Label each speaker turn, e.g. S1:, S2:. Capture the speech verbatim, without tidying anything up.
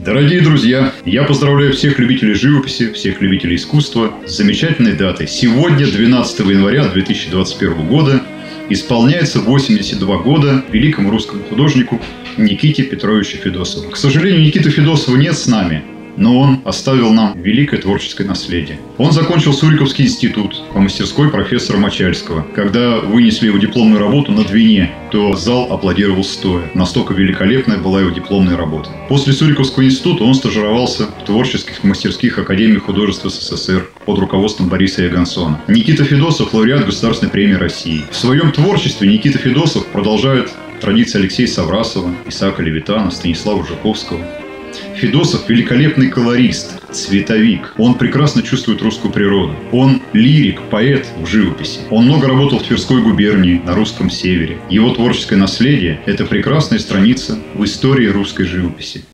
S1: Дорогие друзья, я поздравляю всех любителей живописи, всех любителей искусства с замечательной датой. Сегодня, двенадцатого января две тысячи двадцать первого года, исполняется восемьдесят два года великому русскому художнику Никите Петровичу Федосову. К сожалению, Никиты Федосова нет с нами, но он оставил нам великое творческое наследие. Он закончил Суриковский институт по мастерской профессора Мочальского. Когда вынесли его дипломную работу на Двине, то зал аплодировал стоя. Настолько великолепная была его дипломная работа. После Суриковского института он стажировался в творческих мастерских Академии художеств СССР под руководством Бориса Ягансона. Никита Федосов – лауреат Государственной премии России. В своем творчестве Никита Федосов продолжает традиции Алексея Саврасова, Исаака Левитана, Станислава Жуковского. Федосов – великолепный колорист, цветовик. Он прекрасно чувствует русскую природу. Он лирик, поэт в живописи. Он много работал в Тверской губернии, на русском севере. Его творческое наследие – это прекрасная страница в истории русской живописи.